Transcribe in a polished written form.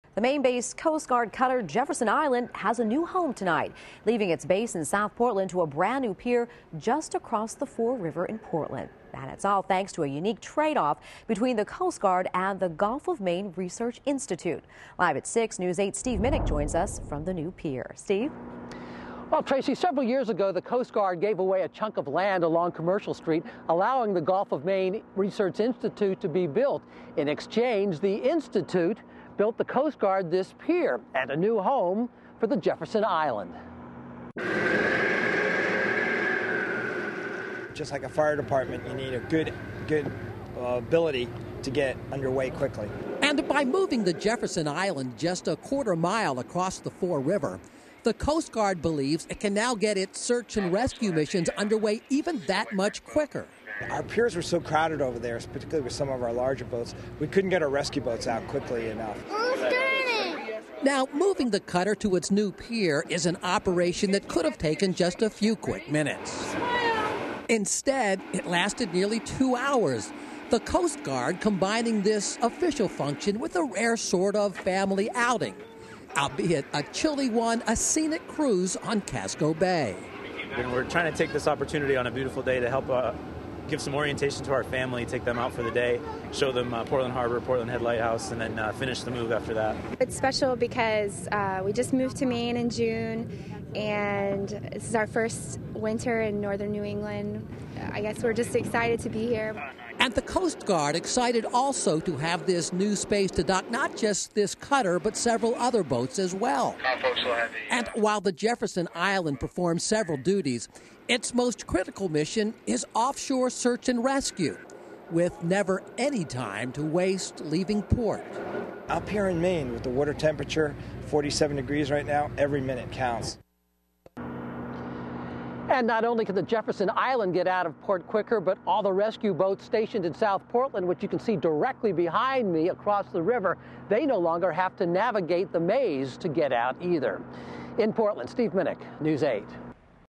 The Maine-based Coast Guard cutter Jefferson Island has a new home tonight, leaving its base in South Portland to a brand new pier just across the Fore River in Portland. And it's all thanks to a unique trade-off between the Coast Guard and the Gulf of Maine Research Institute. Live at 6, News 8's Steve Minich joins us from the new pier. Steve? Well, Tracy, several years ago, the Coast Guard gave away a chunk of land along Commercial Street, allowing the Gulf of Maine Research Institute to be built. In exchange, the Institute built the Coast Guard this pier and a new home for the Jefferson Island. Just like a fire department, you need a good ability to get underway quickly. And by moving the Jefferson Island just a quarter mile across the Fore River, the Coast Guard believes it can now get its search and rescue missions underway even that much quicker. Our piers were so crowded over there, particularly with some of our larger boats, we couldn't get our rescue boats out quickly enough. Now, moving the cutter to its new pier is an operation that could have taken just a few quick minutes. Instead, it lasted nearly 2 hours. The Coast Guard combining this official function with a rare sort of family outing, albeit a chilly one, a scenic cruise on Casco Bay. And we're trying to take this opportunity on a beautiful day to help give some orientation to our family, take them out for the day, show them Portland Harbor, Portland Head Lighthouse, and then finish the move after that. It's special because we just moved to Maine in June, and this is our first winter in northern New England. I guess we're just excited to be here. And the Coast Guard excited also to have this new space to dock not just this cutter, but several other boats as well. And while the Jefferson Island performs several duties, its most critical mission is offshore search and rescue, with never any time to waste leaving port. Up here in Maine, with the water temperature 47 degrees right now, every minute counts. And not only can the Jefferson Island get out of port quicker, but all the rescue boats stationed in South Portland, which you can see directly behind me across the river, they no longer have to navigate the maze to get out either. In Portland, Steve Minich, News 8.